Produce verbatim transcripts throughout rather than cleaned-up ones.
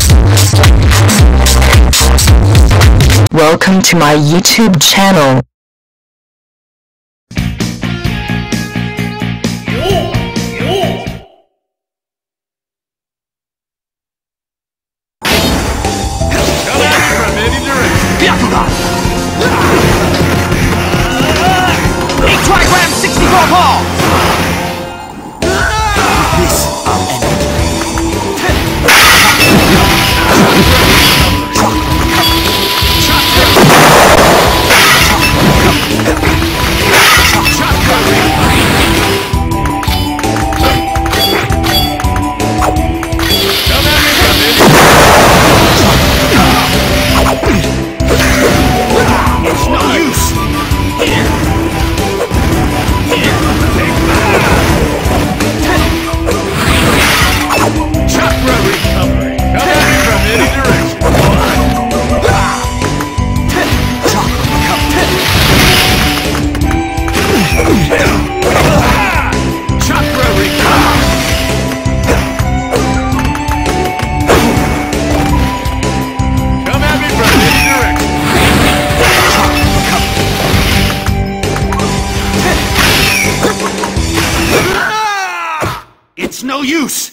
Welcome to my YouTube channel. Eight trigram sixty-four ball! This I'll end. It's no use! Chakra recovery! Come at me from any direction! Chakra recovery! Chakra recovery! Come at me from any direction! It's no use!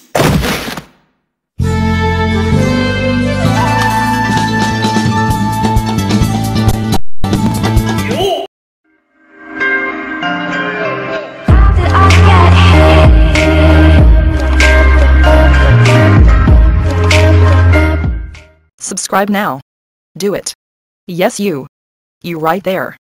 Subscribe now. Do it. Yes, you. You right there.